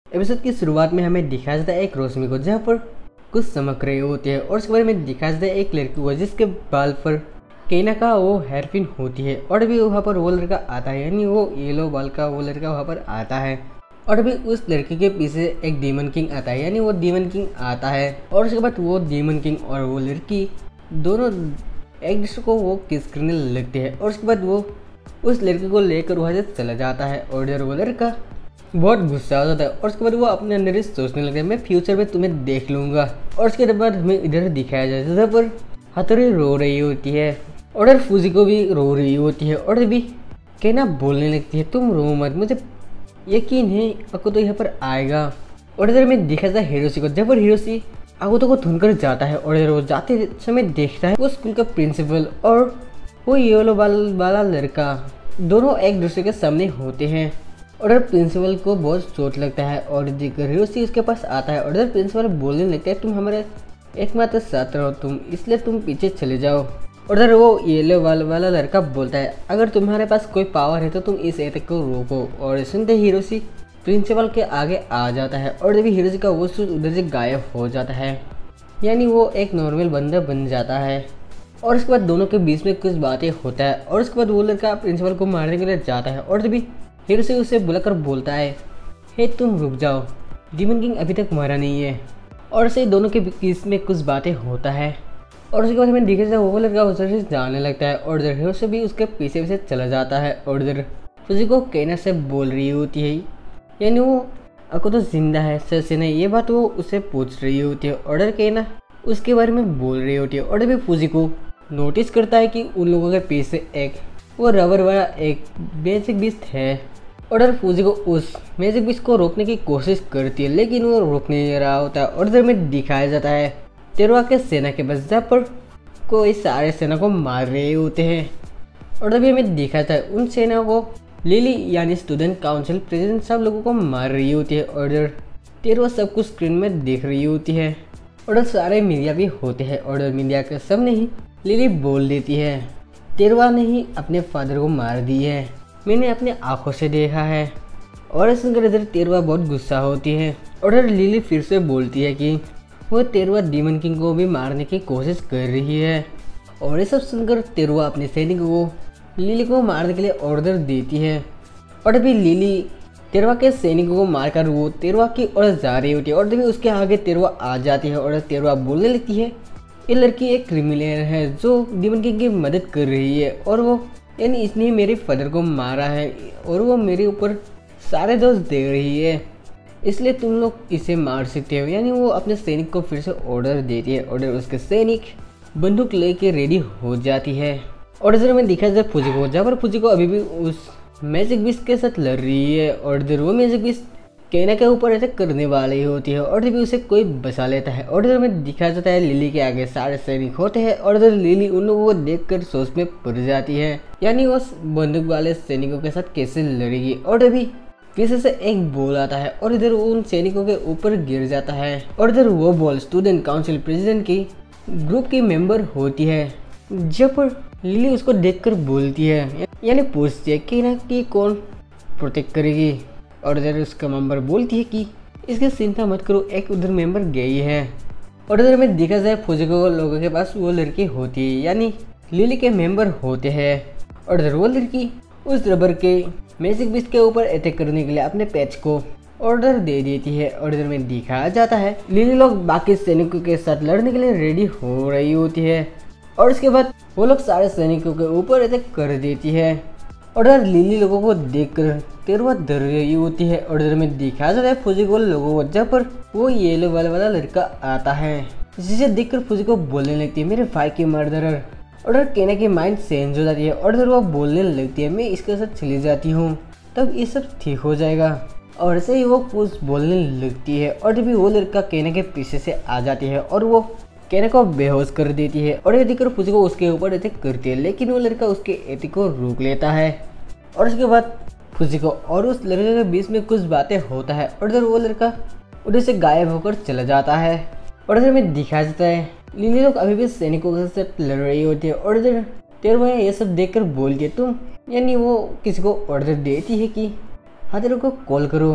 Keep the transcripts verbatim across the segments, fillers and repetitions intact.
Episode की शुरुआत में हमें दिखाया जाता है एक रोशनी को जहाँ पर कुछ चमक रहे होते हैं और उसके बारे में दिखाया जाता है एक लड़की को जिसके बाल पर कहीं ना का वो हेयर पिन होती है और अभी वहाँ पर वो लड़का आता है, यानी वो येलो बाल का वो लड़का वहाँ पर आता है और अभी उस लड़की के पीछे एक डीमन किंग आता है, यानी वो डीमन किंग आता है और उसके बाद वो डीमन किंग और वो लड़की दोनों एक दूसरे को वो किस करने लगते हैं और उसके बाद वो उस लड़की को लेकर वहाँ से चला जाता है और इधर वो लड़का बहुत गुस्सा हो जाता है और उसके बाद वो अपने अंदर ही सोचने लगता है मैं फ्यूचर में तुम्हें देख लूँगा। और उसके बाद हमें इधर दिखाया जाए जहाँ पर हथौड़ी रो रही होती है और इधर फूजी को भी रो रही होती है और अभी कहना बोलने लगती है तुम रो मत, मुझे यकीन है आपको तो यहाँ पर आएगा। और इधर में दिखा जाता है हिरोशी को, जब पर हिरोशी आगोतो को ढूंढकर जाता है और इधर वो जाते समय देखता है वो स्कूल का प्रिंसिपल और वो येलो बाल वाला लड़का दोनों एक दूसरे के सामने होते हैं और इधर प्रिंसिपल को बहुत चोट लगता है और देखकर हिरोशी उसके पास आता है और इधर प्रिंसिपल बोलने लगता है तुम हमारे एकमात्र छात्र हो, तुम इसलिए तुम पीछे चले जाओ। और इधर वो येलो वाल वाला लड़का बोलता है अगर तुम्हारे पास कोई पावर है तो तुम इस अटैक को रोको। और सुनते हिरोशी प्रिंसिपल के आगे आ जाता है और जब हिरोशी का वो सूट उधर से गायब हो जाता है, यानी वो एक नॉर्मल बंदा बन जाता है। और उसके बाद दोनों के बीच में कुछ बातें होता है और उसके बाद वो लड़का प्रिंसिपल को मारने के लिए जाता है और तभी हिरोशी उसे बुलाकर बोलता है हे तुम रुक जाओ, डीमन किंग अभी तक मारा नहीं है। और ऐसे दोनों के बीच में कुछ बातें होता है और उसके बाद हमें दिखे जाता है वो लड़का उधर से जाने लगता है और इधर हिरोशी भी उसके पीछे पीछे चला जाता है और इधर फूजी को कहना से बोल रही होती है, यानी वो आपको तो जिंदा है सर से नहीं, ये बात वो उसे पूछ रही होती है और इधर कहना उसके बारे में बोल रही होती है। और अभी फूजी को नोटिस करता है कि उन लोगों के पीछे एक वो रबर वाला एक मैजिक बीस्ट है और इधर फूजी को उस मैजिक बीस्ट को रोकने की कोशिश करती है लेकिन वो रोक नहीं रहा होता है। और इधर में दिखाया जाता है तेरवा के सेना के पास जहाँ पर कोई सारे सेना को मार रहे होते हैं और तभी हमें दिखा था उन सेना को लिली यानी स्टूडेंट काउंसिल प्रेसिडेंट सब लोगों को मार रही होती है और इधर तेरवा सब कुछ स्क्रीन में देख रही होती है और सारे मीडिया भी होते हैं और मीडिया के सामने ही लिली बोल देती है तेरवा ने ही अपने फादर को मार दी है, मैंने अपने आंखों से देखा है। और सुनकर इधर तेरवा बहुत गुस्सा होती है और इधर लिली फिर से बोलती है कि वो तेरवा डीमन किंग को भी मारने की कोशिश कर रही है। और ये सब सुनकर तेरवा अपने सैनिकों को लिली को मारने के लिए ऑर्डर देती है और अभी लिली तेरवा के सैनिकों को मारकर वो तेरवा की ओर जा रही होती है और तभी उसके आगे तेरवा आ जाती है और तेरवा बोलने लगती है ये लड़की एक क्रिमिनल है जो डीमन किंग की मदद कर रही है और वो यानी इसने मेरे फादर को मारा है और वो मेरे ऊपर सारे दोष दे रही है, इसलिए तुम लोग इसे मार सकते हो। यानी वो अपने सैनिक को फिर से ऑर्डर देती है और उसके सैनिक बंदूक लेके रेडी हो जाती है। और इधर में दिखा जाए फूजी को, जहाँ पर फूजी को अभी भी उस मैजिक बीस्ट के साथ लड़ रही है और इधर वो मैजिक बीस्ट कहना के ऊपर अटैक करने वाली होती है और तभी उसे कोई बचा लेता है। और इधर में दिखा जाता है लिली के आगे सारे सैनिक होते हैं और इधर लिली उन लोगों को देखकर सोच में पड़ जाती है, यानी वो बंदूक वाले सैनिकों के साथ कैसे लड़ेगी। और तभी पीछे से एक बॉल आता है और इधर वो उन सैनिकों के ऊपर गिर जाता है और इधर वो बॉल स्टूडेंट काउंसिल प्रेसिडेंट की ग्रुप की मेंबर होती है, जब पर लिली उसको देखकर बोलती है यानी पूछती है कि ना कि कौन प्रोटेक्ट करेगी। और इधर उसका मेंबर बोलती है कि इसकी चिंता मत करो, एक उधर मेंबर गई है। और इधर में देखा जाए फौजी को लोगों के पास वो लड़की होती है, यानी लिली के मेंबर होते हैं और इधर वो लड़की उस रबर के मैजिक बीस्ट के ऊपर अटैक करने के लिए अपने पैच को ऑर्डर दे देती है। और इधर में दिखाया जाता है लिली लोग बाकी सैनिकों के साथ लड़ने के लिए रेडी हो रही होती है और उसके बाद वो लोग सारे सैनिकों के ऊपर अटैक कर देती है और इधर लिली लोगों को देखकर तेरवा डर रही होती है। और इधर में दिखाया जाता है फौजी को लोगों को, जहाँ पर वो येलो वाला वाला लड़का आता है जिसे देखकर फौजी को बोलने लगती है मेरे भाई की मर्डरर। और इधर कहने की माइंड चेंज हो जाती है और इधर वो बोलने लगती है मैं इसके साथ चली जाती हूँ तब ये सब ठीक हो जाएगा। और ऐसे ही वो कुछ बोलने लगती है और जब वो लड़का कहने के पीछे से आ जाती है और वो कहने को बेहोश कर देती है और ये देखकर फौजी को उसके ऊपर अटैक करती है, लेकिन वो लड़का उसके अटैक को रोक लेता है। और उसके बाद फूजी को और उस लड़के के बीच में कुछ बातें होता है और इधर वो लड़का उधर से गायब होकर चला जाता है। और इधर में दिखाया जाता है लिली लोग अभी भी सैनिकों के साथ लड़ रही होती है और इधर तेरवा ये सब देखकर बोलती है तुम, यानी वो किसी को ऑर्डर देती है कि हाथियों को कॉल करो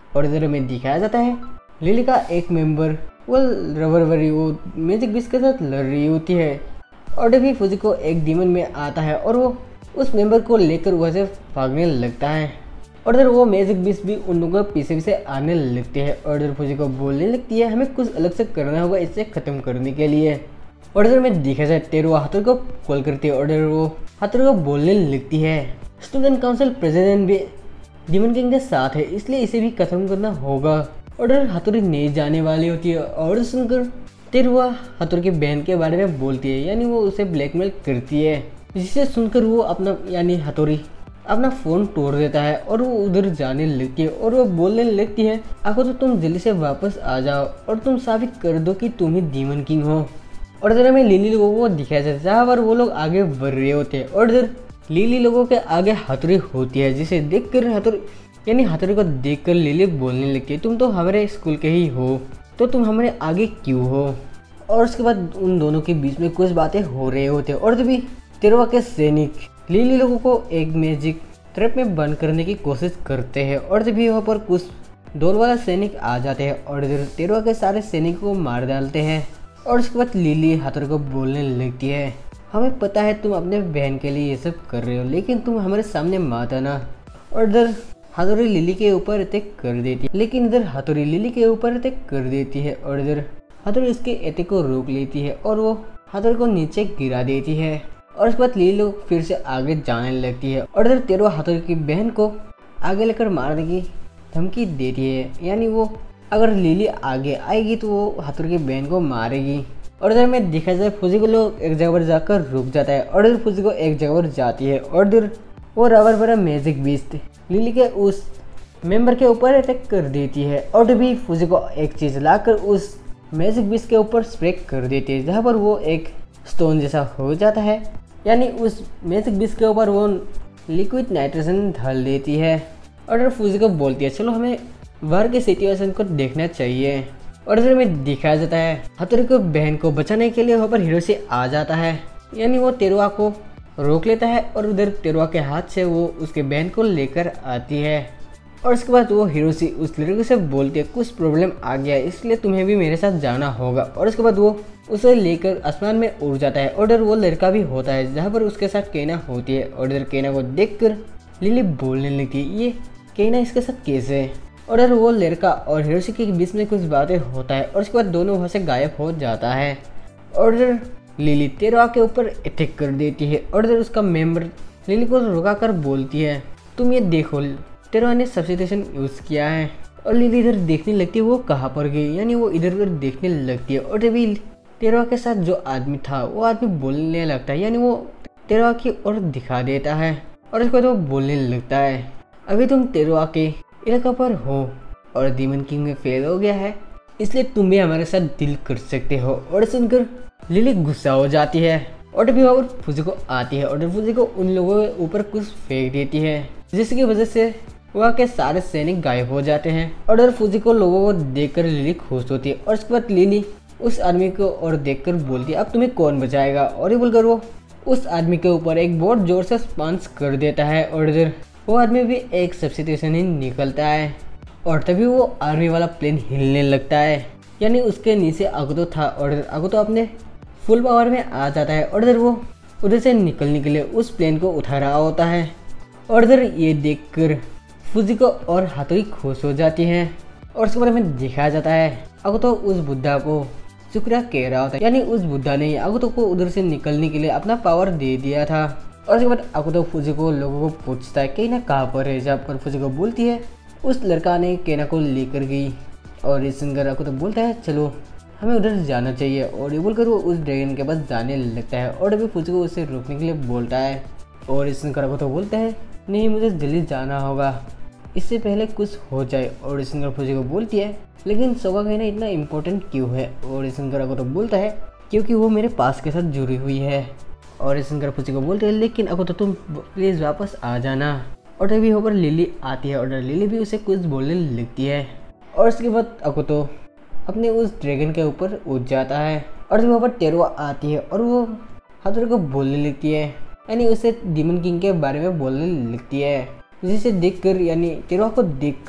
और इधर हमें दिखाया जाता है लिली का एक मेंबर वो रबर वरी वो मैजिक बीस्ट के साथ लड़ रही होती है और तभी फुजिको एक डीमन में आता है और वो उस मेंबर को लेकर वहाँ से भागने लगता है और इधर वो मैजिक बीस्ट भी उन लोगों के पीछे पीछे आने लगते हैं और इधर फुजिको बोलने लगती है हमें कुछ अलग से करना होगा इसे ख़त्म करने के लिए। और इधर में देखा जाए तेरो हाथोर को कॉल करती है और इधर वो हाथोर को बोलने लगती है स्टूडेंट काउंसिल प्रेसिडेंट भी डीमन किंग के साथ है इसलिए इसे भी खत्म करना होगा। और इधर हाथोरी नहीं जाने वाली होती है और सुनकर तेरुआ हाथोर की बहन के बारे में बोलती है यानी वो उसे ब्लैकमेल करती है जिसे सुनकर वो अपना यानी हाथोरी अपना फ़ोन तोड़ देता है और वो उधर जाने लगती है और वो बोलने लगती है आखो तो तुम जल्दी से वापस आ जाओ और तुम साबित कर दो कि तुम ही डीमन किंग हो। और इधर हमें लिली लोगों को दिखाया जाता है जहाँ पर वो लोग आगे बढ़ रहे होते हैं और इधर लिली लोगों के आगे हाथोरी होती है जिसे देख कर हाथोरी यानी हाथोरी को देख कर लिली बोलने लगती है तुम तो हमारे स्कूल के ही हो तो तुम हमारे आगे क्यों हो। और उसके बाद उन दोनों के बीच में कुछ बातें हो रहे होते हैं और तभी तेरवा के सैनिक लिली लोगों को एक मैजिक ट्रैप में बंद करने की कोशिश करते हैं और तभी वहाँ पर कुछ डोर वाला सैनिक आ जाते हैं और इधर तेरवा के सारे सैनिकों को मार डालते हैं। और उसके बाद लिली हाथोरी को बोलने लगती है हमें पता है तुम अपने बहन के लिए ये सब कर रहे हो लेकिन तुम हमारे सामने मत आना। और इधर हाथोरी लिली के ऊपर अटैक कर देती है लेकिन इधर हाथोरी लिली के ऊपर अटैक कर देती है और इधर हाथोरी इसके अटैक को रोक लेती है और वो हाथोरी को नीचे गिरा देती है। और उसके बाद लिली लोग फिर से आगे जाने लगती है और इधर तेरवा हाथोरी की बहन को आगे लेकर मारने की धमकी देती है यानी वो अगर लिली आगे आएगी तो वो हाथोरी की बहन को मारेगी। और इधर में देखा जाए फुजिको लोग एक जगह पर जाकर रुक जाता है और इधर फुजिको एक जगह पर जाती है और इधर वो रबर भरा मैजिक बीस्ट लिली के उस मेंबर के ऊपर अटैक कर देती है और तभी फुजिको एक चीज़ लाकर उस मैजिक बीस्ट के ऊपर स्प्रे कर देती है जहाँ पर वो एक स्टोन जैसा हो जाता है यानी उस मैजिक बीस्ट के ऊपर वो लिक्विड नाइट्रोजन डाल देती है। और इधर फुजिको बोलती है चलो हमें बाहर की सिचुएशन को देखना चाहिए। और इधर में दिखाया जाता है हाथोरी को बहन को बचाने के लिए वहाँ पर हिरोशी आ जाता है यानी वो तेरवा को रोक लेता है और उधर तेरवा के हाथ से वो उसके बहन को लेकर आती है। और उसके बाद वो हिरोशी उस लड़के से बोलती है कुछ प्रॉब्लम आ गया इसलिए तुम्हें भी मेरे साथ जाना होगा। और उसके बाद वो उसे लेकर आसमान में उड़ जाता है और इधर वो लड़का भी होता है जहाँ पर उसके साथ केना होती है। और इधर केना को देखकर लिली बोलने लगती है ये केना इसके साथ कैसे है। और इधर वो लड़का और हिरोशी के बीच में कुछ बातें होता है और उसके बाद दोनों वहाँ से गायब हो जाता है। और इधर लिली तेरवा के ऊपर अटैक कर देती है और इधर उसका मेंबर लिली को रुका कर बोलती है तुम ये देखो तेरवा ने सब्स्टिट्यूशन यूज़ किया है। और लिली इधर देखने लगती है वो कहाँ पर गई यानी वो इधर उधर देखने लगती है और तभी तेरवा के साथ जो आदमी था वो आदमी बोलने लगता है यानी वो तेरवा की ओर दिखा देता है और उसके बाद वो बोलने लगता है अभी तुम तेरवा के इलाका पर हो और डीमन किंग में फेल हो गया है इसलिए तुम भी हमारे साथ डील कर सकते हो। और सुनकर लिली गुस्सा हो जाती है और तभी वहाँ पर फुजिको आती है और फुजिको उन लोगों के ऊपर कुछ फेंक देती है जिसकी वजह से वहाँ के सारे सैनिक गायब हो जाते हैं। और इधर फुजिको लोगों को देखकर लिली खुश होती है और उसके बाद लिली उस आदमी को और देखकर बोलती है अब तुम्हें कौन बचाएगा। और ये बोलकर वो उस आदमी के ऊपर एक बहुत जोर से पंच कर देता है और इधर वो आदमी भी एक सब्स्टिट्यूशन ही निकलता है और तभी वो आर्मी वाला प्लेन हिलने लगता है यानी उसके नीचे अगुतो था और इधर अगुतो अपने फुल पावर में आ जाता है और इधर वो उधर से निकलने के लिए उस प्लेन को उठा रहा होता है। और इधर ये देखकर फुजिको और हाथोरी खुश हो जाती हैं और उसके बारे में दिखाया जाता है अगुतो उस बुद्धा को शुक्रिया कह रहा होता है यानी उस बुद्धा ने अगुतो को उधर से निकलने के लिए अपना पावर दे दिया था। और उसके बाद अगुतो फुजिको लोगों को पूछता है केना कहाँ पर है जहाँ पर फुजिको बोलती है उस लड़का ने केना को लेकर गई। और इस सुनकर अगुतो बोलता है चलो हमें उधर जाना चाहिए और ये बोलकर वो उस ड्रैगन के पास जाने लगता है और अभी फुजिको उसे रोकने के लिए बोलता है। और इस सुनकर अगुतो बोलता है नहीं मुझे जल्दी जाना होगा इससे पहले कुछ हो जाए। और इस सुनकर फुजिको बोलती है लेकिन सोगा कहना इतना इम्पोर्टेंट क्यों है। और इस सुनकर अगुतो बोलता है क्योंकि वो मेरे पास के साथ जुड़ी हुई है। और इस सुनकर फुजिको बोलते हैं लेकिन अगुतो तुम प्लीज़ वापस आ जाना। और तभी वहाँ पर लिली आती है और लिली भी उसे कुछ बोलने लगती है और उसके बाद अगुतो अपने उस ड्रैगन के ऊपर उठ जाता है। और वहाँ पर तेरवा आती है और वो हाथोरी को बोलने लगती है यानी उसे डीमन किंग के बारे में बोलने लगती है जिसे देखकर यानी तेरवा को देखकर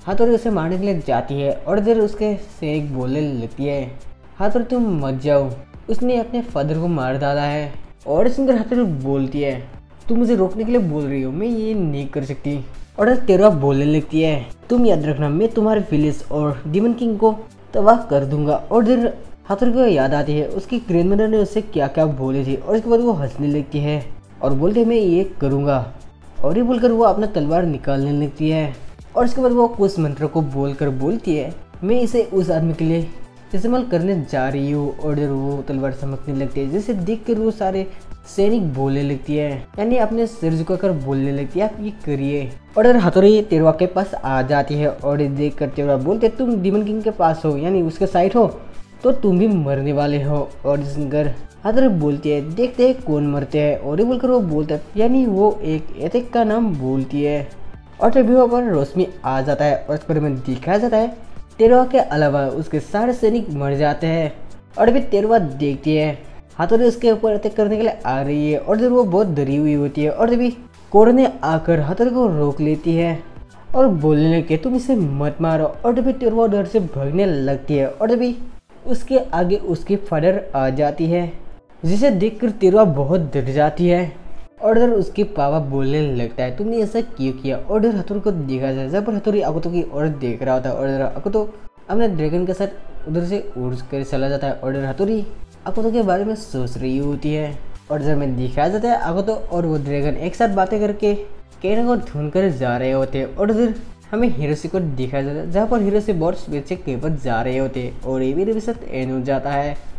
हाथोरी उसे मारने के लिए जाती है और इधर उसके से एक बोलने लगती है, हाथोरी तुम मत जाओ, उसने अपने फादर को मार डाला है। और सिंगर हाथोरी बोलती है, तुम मुझे रोकने के लिए बोल रही हो, मैं ये नहीं कर सकती। और तेरवा बोलने लगती है, तुम याद रखना मैं तुम्हारे विलेज और डीमन किंग को तबाह कर दूंगा। और इधर हाथोरी को याद आती है उसकी ग्रैंडमदर ने उससे क्या क्या बोली थी और इसके बाद वो हंसने लगती है और बोलते है मैं ये करूँगा। और ये बोलकर वो अपना तलवार निकालने लगती है और इसके बाद वो कुछ मंत्र को बोलकर बोलती है, मैं इसे उस आदमी के लिए इस्तेमाल करने जा रही हूँ। और इधर वो तलवार चमकने लगती है, जिसे देखकर वो सारे सैनिक बोलने लगती है, यानी अपने सिर झुकाकर बोलने लगती है, आप ये करिए। और इधर हाथोरी तेरवा के पास आ जाती है और ये देख कर तेरवा बोलते तुम डीमन किंग के पास हो, यानी उसके साइड हो, तो तुम भी मरने वाले हो। और सिंगर हाथोरी बोलती है, देखते हैं कौन मरते हैं। और ये बोलकर वो बोलता है, यानी वो एक एथिक का नाम बोलती है। और तभी वहाँ पर रोशनी आ जाता है और इस पर में दिखाया जाता है तेरवा के अलावा उसके सारे सैनिक मर जाते हैं। और अभी तेरवा देखती है हाथोरी उसके ऊपर अटैक करने के लिए आ रही है और जब वो बहुत डरी हुई होती है और तभी कोर ने आकर हाथोरी को रोक लेती है और बोलने लगे तुम इसे मत मारो। और तभी तेरवा डर से भागने लगती है और तभी उसके आगे उसकी फादर आ जाती है, जिसे देखकर तेरवा बहुत डर जाती है। और इधर उसके पापा बोलने लगता है तुमने ऐसा क्यों किया। और इधर हाथोरी को देखा जाए जब हाथोरी आकुतो की ओर देख रहा होता है और इधर आकुतो अपने ड्रैगन के साथ उधर से उड़ कर चला जाता है और इधर हाथोरी आकुतो के बारे में सोच रही होती है। और इधर में दिखाया जाता है आकुतो और वो ड्रैगन एक साथ बातें करके केना को ढूंढ कर जा रहे होते हैं। और इधर हमें हिरोशी को दिखाया जाता है जहाँ पर हिरोशी बहुत पीछे के पर जा रहे होते हैं और ये भी एंड हो जाता है।